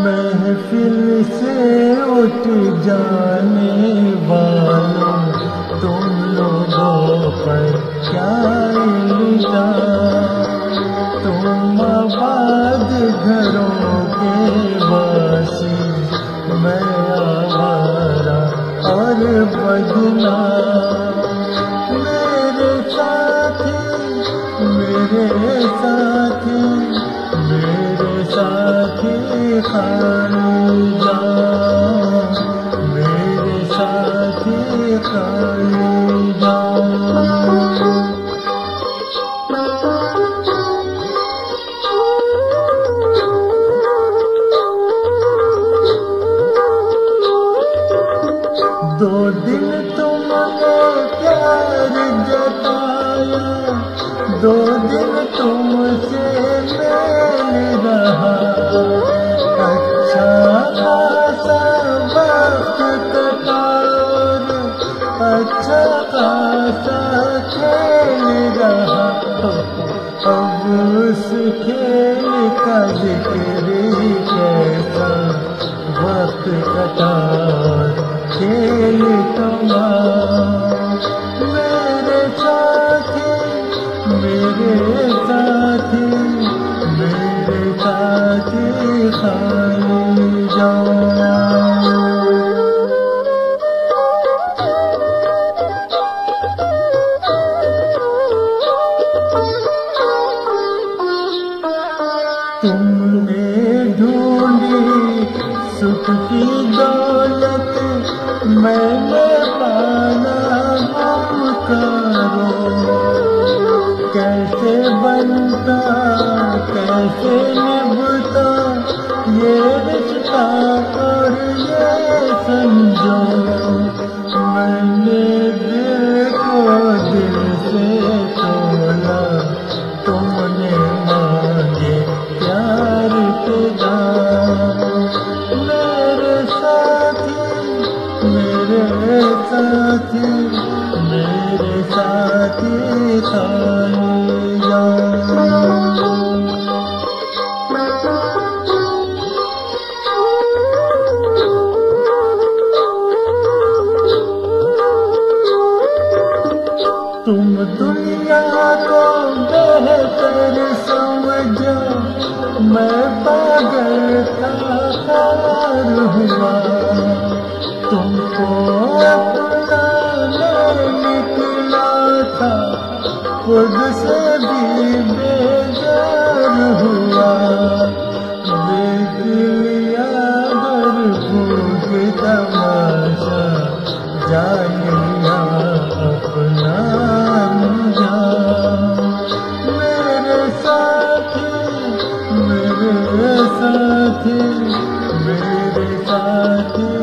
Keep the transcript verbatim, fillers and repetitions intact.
महफिल से उठ जाने वालों, तुम लोगों पर क्या इल्जाम। तुम आबाद घरों के वासी, मैं आवारा और बदनाम। मेरे साथी मेरे साथी मेरे साथी खाली जाओ, मेरे साथी खाली जाओ। दो दिन तुमने प्यार जताया, दो दिन तुमसे मेल रहा। अच्छा खासा वक्त कटा, अच्छा खासा खेल रहा। अब उस खेल का जिक्र कैसा, वक्त कटा खेल तमाम। मेरे साथी मेरे साथी मेरे साथी खाली जाओ। तुमने ढूंढी सुख की दौलत, मैंने पाना हम करो। कैसे बनता कैसे निभता ये रिश्ता और ये संजोग। मैंने दिल को दिल से तोला, तुमने मांगे प्यार के दाम। मेरे साथी मेरे साथी मेरे साथी खाली जाओ। तुम दुनिया को बेहतर समझो, मैं पागल था खार हुआ। तुमको अपनाने निकला था, खुद से भी बेजार हुआ। देख लिया भूख तमाशा, जान लिया अपना अंजाम। मेरे साथी मेरे साथी मेरे साथी